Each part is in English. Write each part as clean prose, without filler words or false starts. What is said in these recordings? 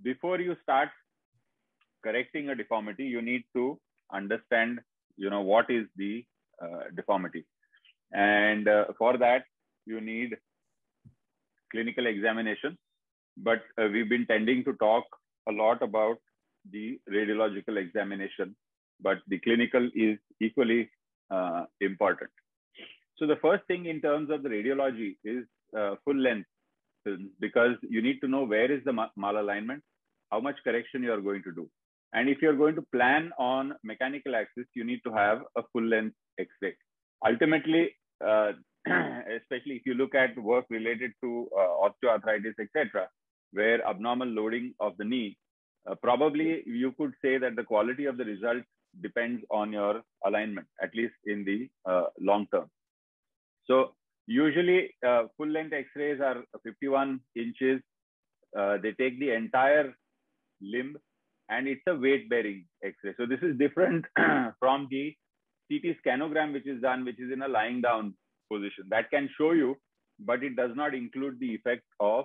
before you start correcting a deformity, you need to understand, what is the deformity. And for that, you need clinical examination. But we've been tending to talk a lot about the radiological examination, but the clinical is equally important. So the first thing in terms of the radiology is full length films, because you need to know where is the malalignment, how much correction you are going to do. And if you're going to plan on mechanical axis, you need to have a full length X-ray. Ultimately, especially if you look at work related to osteoarthritis, etc., where abnormal loading of the knee, probably you could say that the quality of the result depends on your alignment, at least in the long term. So usually full length X-rays are 51 inches. They take the entire limb, and it's a weight bearing X-ray. So this is different from the CT scanogram, which is done, which is in a lying down position. That can show you, but it does not include the effect of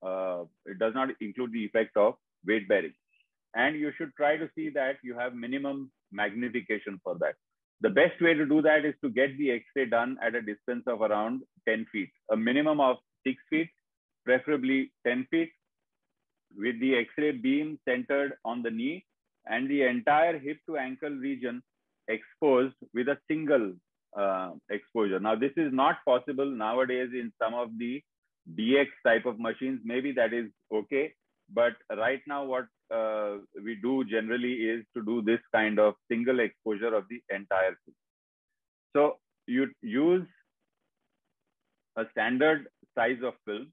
weight bearing. And you should try to see that you have minimum magnification for that. The best way to do that is to get the X-ray done at a distance of around 10 feet, a minimum of 6 feet, preferably 10 feet, with the X-ray beam centered on the knee and the entire hip to ankle region exposed with a single exposure. Now, this is not possible nowadays in some of the DX type of machines. Maybe that is okay. But right now, what we do generally is to do this kind of single exposure of the entire thing. So you use a standard size of film.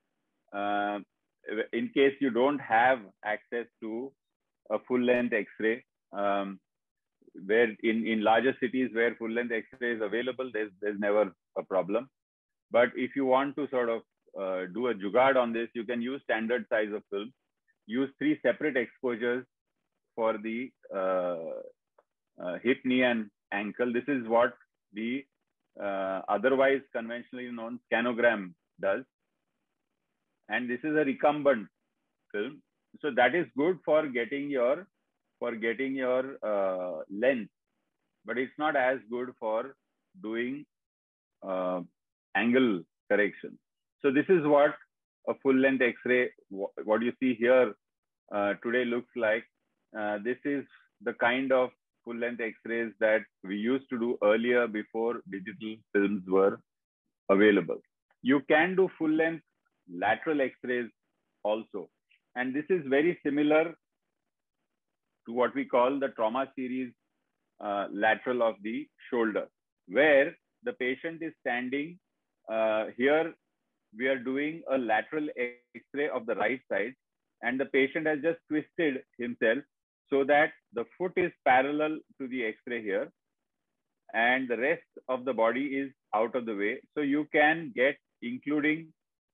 In case you don't have access to a full length X-ray, where in larger cities where full length X-ray is available, there's never a problem. But if you want to sort of do a jugaad on this, you can use standard size of film. Use 3 separate exposures for the hip, knee, and ankle. This is what the otherwise conventionally known scanogram does. And this is a recumbent film. So that is good for getting your length, but it's not as good for doing angle correction. So this is what a full length X-ray, what you see here today looks like. This is the kind of full length X-rays that we used to do earlier before digital films were available. You can do full length lateral X-rays also. And this is very similar to what we call the trauma series lateral of the shoulder, where the patient is standing. Here we are doing a lateral X-ray of the right side, and the patient has just twisted himself so that the foot is parallel to the X-ray here, and the rest of the body is out of the way. So you can get, including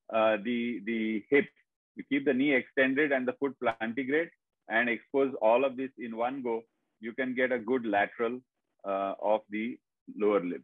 the hip, you keep the knee extended and the foot plantigrade and expose all of this in one go. You can get a good lateral of the lower limb.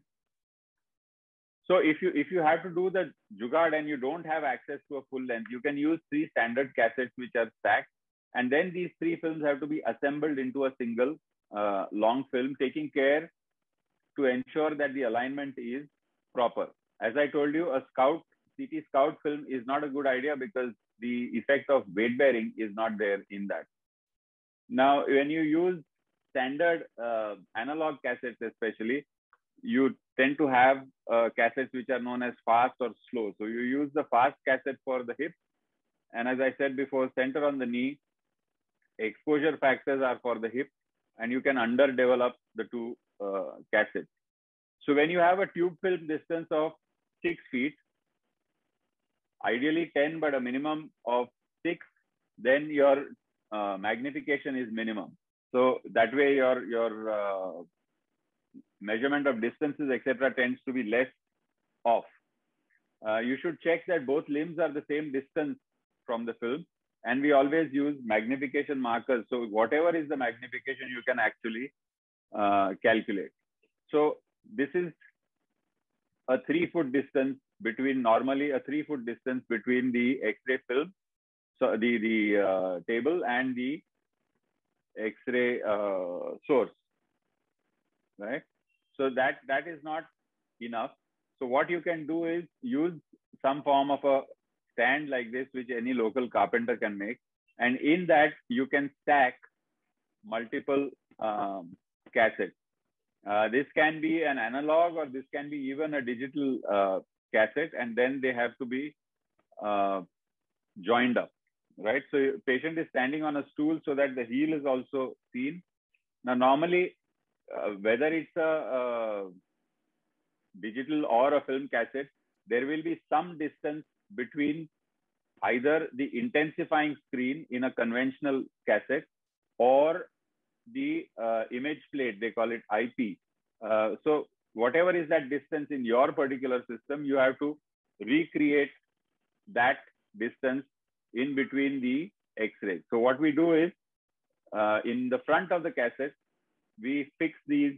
So if you have to do the jugaad and you don't have access to a full length, you can use 3 standard cassettes which are stacked. And then these 3 films have to be assembled into a single long film, taking care to ensure that the alignment is proper. As I told you, a CT scout film is not a good idea because the effect of weight bearing is not there in that. Now, when you use standard analog cassettes especially, you tend to have cassettes which are known as fast or slow. So you use the fast cassette for the hip. And as I said before, center on the knee, exposure factors are for the hip, and you can underdevelop the 2 cassettes. So when you have a tube film distance of 6 feet, ideally 10, but a minimum of 6, then your magnification is minimum. So that way your measurement of distances, etc., tends to be less off. You should check that both limbs are the same distance from the film, and we always use magnification markers. So whatever is the magnification, you can actually calculate. So this is a 3-foot distance between, normally a 3-foot distance between the X-ray film. so the table and the X-ray source, right? So that is not enough. So what you can do is use some form of a stand like this, which any local carpenter can make, and in that you can stack multiple cassettes. This can be an analog, or this can be even a digital cassette, and then they have to be joined up, right? So patient is standing on a stool so that the heel is also seen. Now, normally, whether it's a digital or a film cassette, there will be some distance between either the intensifying screen in a conventional cassette or the image plate, they call it IP. So whatever is that distance in your particular system, you have to recreate that distance in between the X-rays. So what we do is, in the front of the cassette, we fix these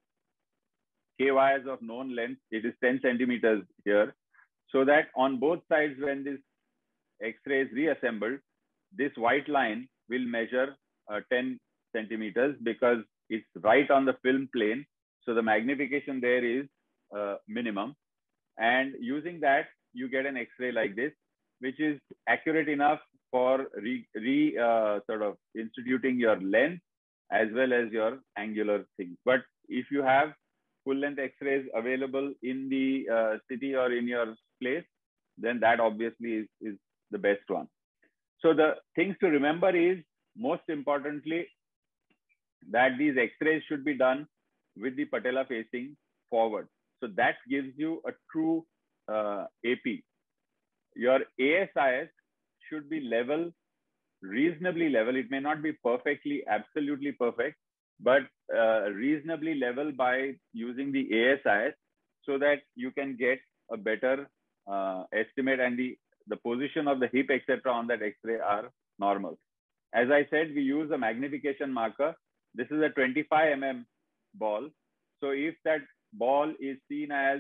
K wires of known length. It is 10 centimeters here, so that on both sides, when this X-ray is reassembled, this white line will measure 10 centimeters because it's right on the film plane. So the magnification there is minimum. And using that, you get an X-ray like this, which is accurate enough for sort of instituting your length as well as your angular thing. But if you have full length X-rays available in the city or in your place, then that obviously is the best one. So the things to remember is, most importantly, that these X-rays should be done with the patella facing forward. So that gives you a true AP. Your ASIS should be level, reasonably level. It may not be perfectly, absolutely perfect, but reasonably level by using the ASIS, so that you can get a better estimate, and the position of the hip, etc. on that X-ray are normal. As I said, we use a magnification marker. This is a 25 mm ball. So if that ball is seen as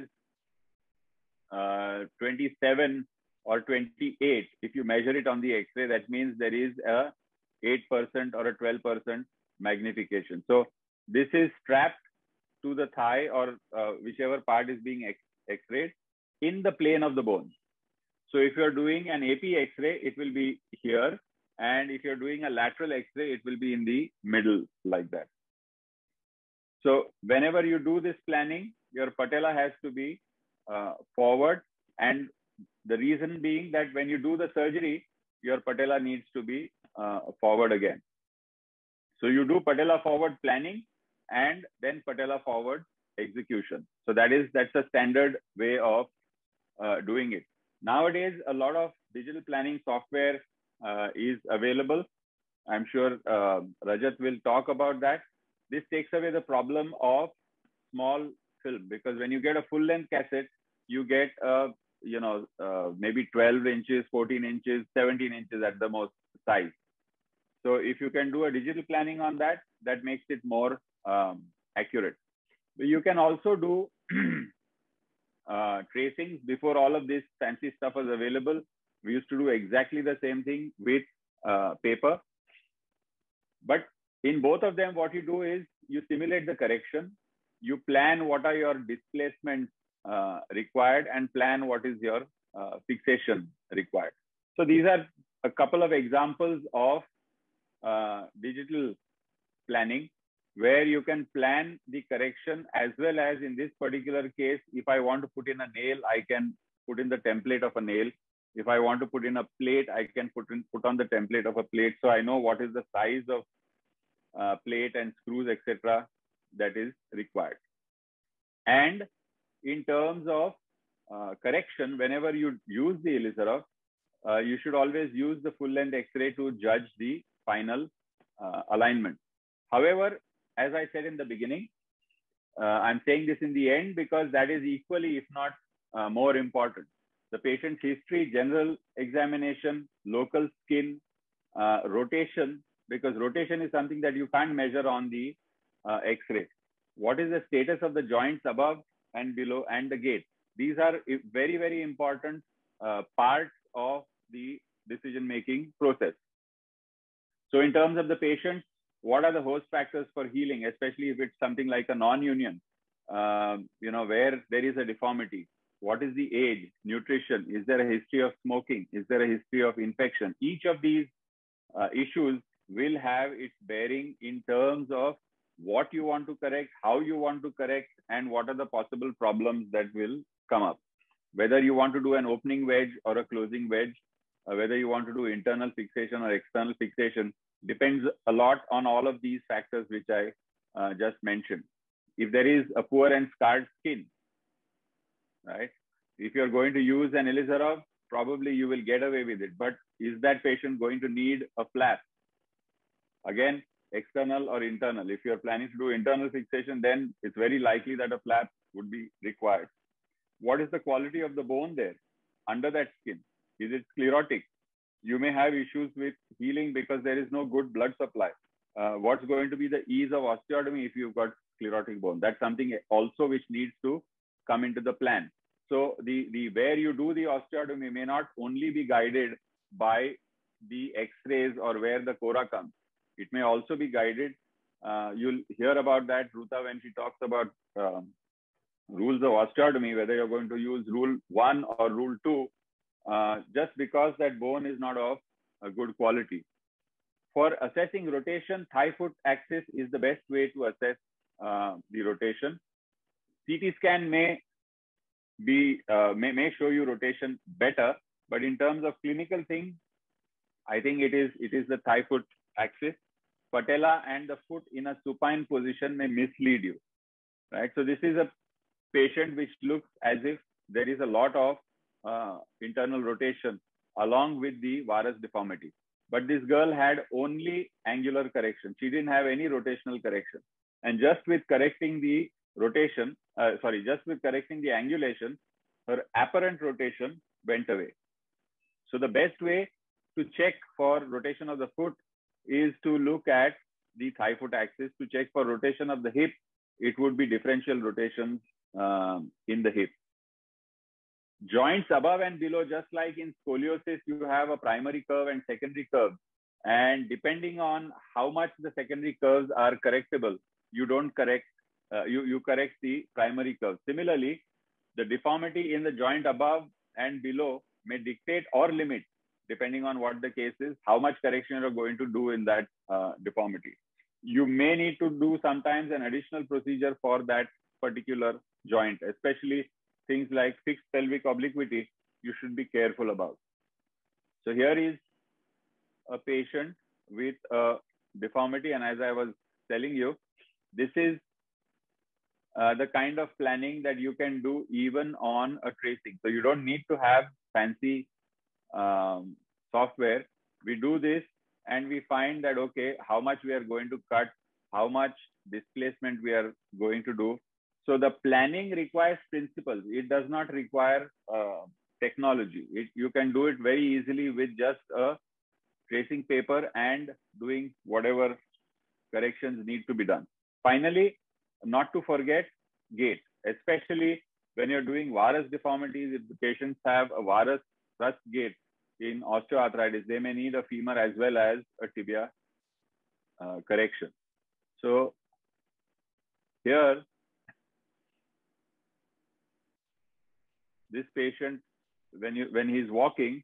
27 or 28, if you measure it on the X-ray, that means there is a 8% or a 12% magnification. So this is strapped to the thigh or whichever part is being X-rayed in the plane of the bone. So if you're doing an AP X-ray, it will be here. And if you're doing a lateral X-ray, it will be in the middle like that. So whenever you do this planning, your patella has to be forward. And the reason being that when you do the surgery, your patella needs to be forward again. So you do patella forward planning and then patella forward execution. So that's a standard way of doing it. Nowadays, a lot of digital planning software is available. I'm sure Rajat will talk about that. This takes away the problem of small film, because when you get a full length cassette, you get maybe 12 inches, 14 inches, 17 inches at the most size. So if you can do a digital planning on that, that makes it more accurate. But you can also do tracings. Before all of this fancy stuff was available, we used to do exactly the same thing with paper. But in both of them, what you do is you simulate the correction, you plan what are your displacements required, and plan what is your fixation required. So these are a couple of examples of digital planning, where you can plan the correction, as well as in this particular case, if I want to put in a nail, I can put in the template of a nail. If I want to put in a plate, I can put on the template of a plate. So I know what is the size of plate and screws, etc. that is required. And in terms of correction, whenever you use the Ilizarov, you should always use the full length X-ray to judge the final alignment. However, as I said in the beginning, I'm saying this in the end because that is equally, if not more important. The patient's history, general examination, local skin, rotation, because rotation is something that you can't measure on the X-ray. What is the status of the joints above and below, and the gait? These are very, very important parts of the decision-making process. So in terms of the patient, what are the host factors for healing, especially if it's something like a non-union, where there is a deformity? What is the age, nutrition? Is there a history of smoking? Is there a history of infection? Each of these issues will have its bearing in terms of what you want to correct, how you want to correct, and what are the possible problems that will come up. Whether you want to do an opening wedge or a closing wedge, whether you want to do internal fixation or external fixation, depends a lot on all of these factors which I just mentioned. If there is a poor and scarred skin, right? If you're going to use an Ilizarov, probably you will get away with it. But is that patient going to need a flap? Again, external or internal. If you're planning to do internal fixation, then it's very likely that a flap would be required. What is the quality of the bone there under that skin? Is it sclerotic? You may have issues with healing because there is no good blood supply. What's going to be the ease of osteotomy if you've got sclerotic bone? That's something also which needs to come into the plan. So the where you do the osteotomy may not only be guided by the X-rays or where the cora comes. It may also be guided. You'll hear about that, Ruta, when she talks about rules of osteotomy, whether you're going to use rule 1 or rule 2, just because that bone is not of a good quality. For assessing rotation, thigh-foot axis is the best way to assess the rotation. CT scan may show you rotation better, but in terms of clinical things, I think it is the thigh-foot axis. Patella and the foot in a supine position may mislead you, right? So this is a patient which looks as if there is a lot of internal rotation along with the varus deformity. But this girl had only angular correction. She didn't have any rotational correction. And just with correcting the rotation, just with correcting the angulation, her apparent rotation went away. So the best way to check for rotation of the foot is to look at the thigh-foot axis. To check for rotation of the hip, it would be differential rotations in the hip. Joints above and below, just like in scoliosis, you have a primary curve and secondary curve. And depending on how much the secondary curves are correctable, you don't correct, you correct the primary curve. Similarly, the deformity in the joint above and below may dictate or limit, depending on what the case is, how much correction you're going to do in that deformity. You may need to do sometimes an additional procedure for that particular joint, especially things like fixed pelvic obliquity, you should be careful about. So here is a patient with a deformity. And as I was telling you, this is the kind of planning that you can do even on a tracing. So you don't need to have fancy software. We do this and we find that, okay, how much we are going to cut, how much displacement we are going to do. So the planning requires principles. It does not require technology. You can do it very easily with just a tracing paper and doing whatever corrections need to be done. Finally, not to forget gait, especially when you're doing varus deformities. If the patients have a varus thrust gait in osteoarthritis, they may need a femur as well as a tibia correction. So here, this patient, when he's walking,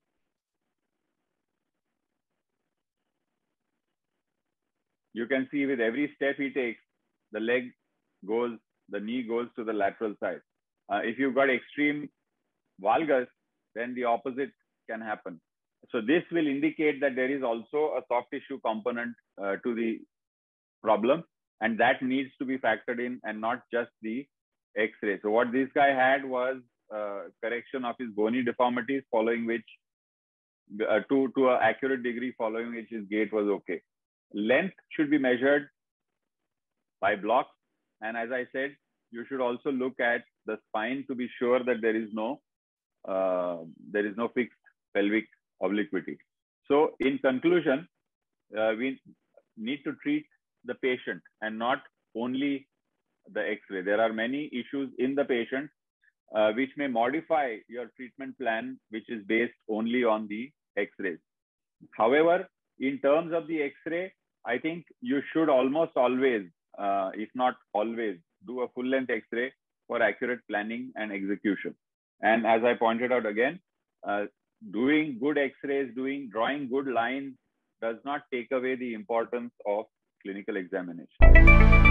you can see with every step he takes, the leg goes, the knee goes to the lateral side. If you've got extreme valgus, then the opposite can happen. So this will indicate that there is also a soft tissue component to the problem, and that needs to be factored in and not just the X-ray. So what this guy had was correction of his bony deformities, following which to an accurate degree, following which his gait was okay. Length should be measured by blocks, and as I said, you should also look at the spine to be sure that there is no fixed pelvic obliquity. So in conclusion, we need to treat the patient and not only the X-ray. There are many issues in the patient which may modify your treatment plan, which is based only on the X-rays. However, in terms of the X-ray, I think you should almost always, if not always, do a full length X-ray for accurate planning and execution. And as I pointed out again, doing good X-rays, drawing good lines does not take away the importance of clinical examination.